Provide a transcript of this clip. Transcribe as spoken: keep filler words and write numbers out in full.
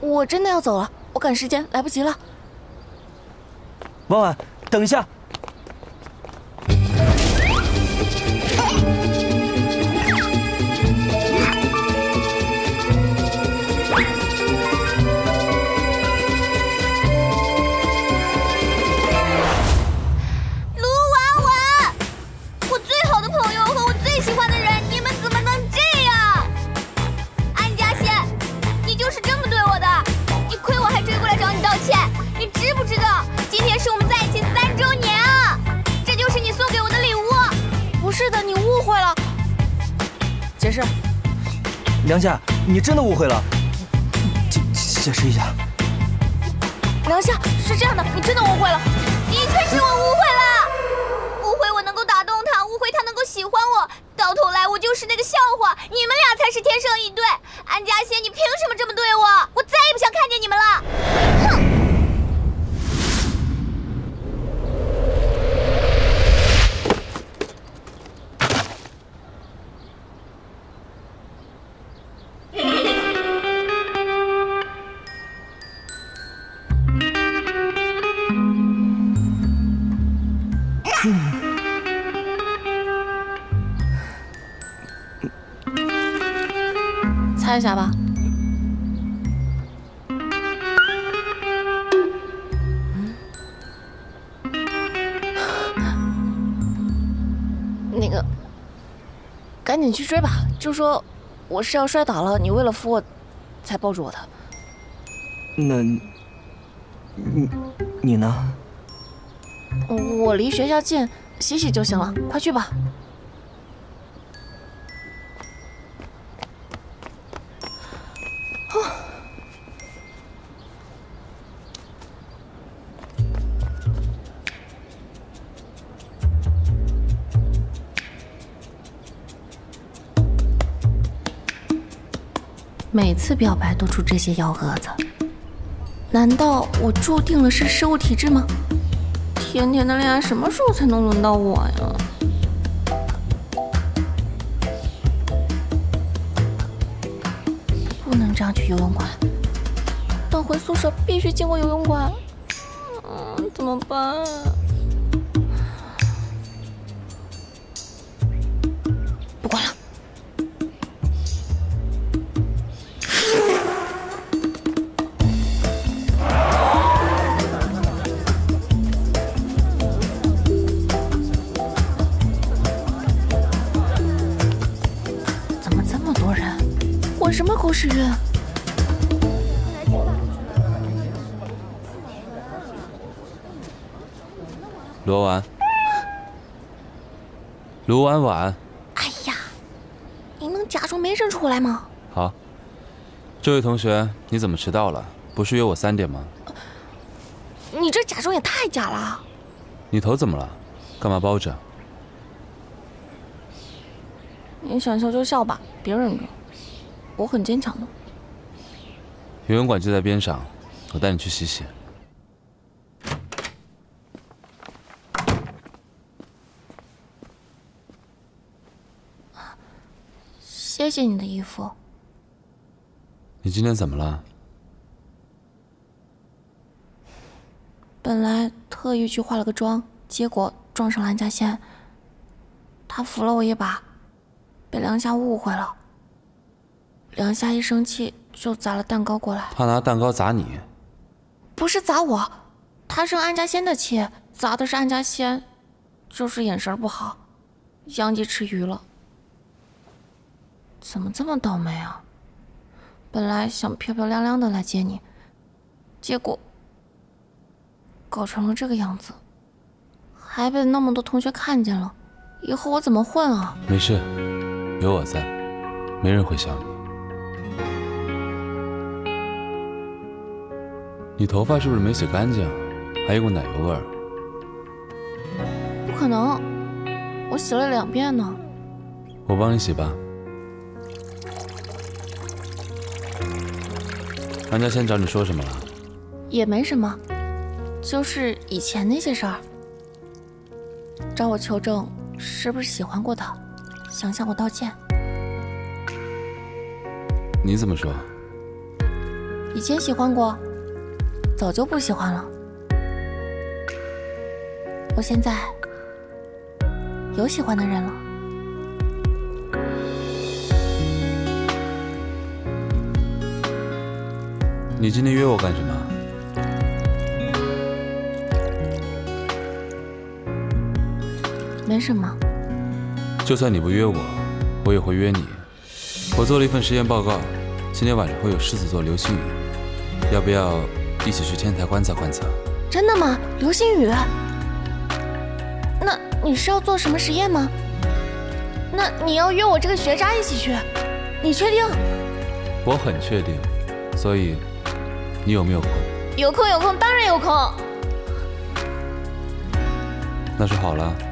我真的要走了，我赶时间，来不及了。 婉婉，等一下。 解释， 梁夏，你真的误会了。解解释一下。 梁夏，是这样的，你真的误会了。 的确是我误会了，误会我能够打动他，误会他能够喜欢我，到头来我就是那个笑话。你们俩才是天生一对。安家仙，你凭什么这么对我？我再也不想看见你们了。哼！ 猜一下吧。嗯，那个，赶紧去追吧，就说我是要摔倒了，你为了扶我，才抱住我的。 那，你你呢？ 我离学校近，洗洗就行了，快去吧。 每次表白都出这些幺蛾子，难道我注定了是食物体质吗？甜甜的恋爱什么时候才能轮到我呀？不能这样去游泳馆，等回宿舍必须经过游泳馆。嗯，怎么办？不管了。 什么狗屎运？ 罗婉，卢婉婉。 哎呀，你能假装没认出来吗？ 好，这位同学，你怎么迟到了？不是约我三点吗？ 你这假装也太假了。 你头怎么了？干嘛包着？ 你想笑就笑吧，别忍着。 我很坚强的。 游泳馆就在边上，我带你去洗洗。 谢谢你的衣服。 你今天怎么了？ 本来特意去化了个妆，结果撞上蓝家仙，他扶了我一把，被梁夏误会了。 梁夏一生气就砸了蛋糕过来， 他拿蛋糕砸你？ 不是砸我，他生安家仙的气，砸的是安家仙，就是眼神不好，殃及池鱼了。怎么这么倒霉啊？本来想漂漂亮亮的来接你，结果搞成了这个样子，还被那么多同学看见了，以后我怎么混啊？ 没事，有我在，没人会笑你。 你头发是不是没洗干净？还有股奶油味儿。 不可能，我洗了两遍呢。 我帮你洗吧。安家仙找你说什么了？ 也没什么，就是以前那些事儿。找我求证是不是喜欢过他，想向我道歉。 你怎么说？ 以前喜欢过，早就不喜欢了。我现在有喜欢的人了。 你今天约我干什么？ 没什么。 就算你不约我，我也会约你。我做了一份实验报告，今天晚上会有狮子座流星雨，要不要一起去天台观测观测？ 真的吗？流星雨？那你是要做什么实验吗？那你要约我这个学渣一起去？你确定？ 我很确定，所以你有没有空？ 有空有空，当然有空。 那说好了。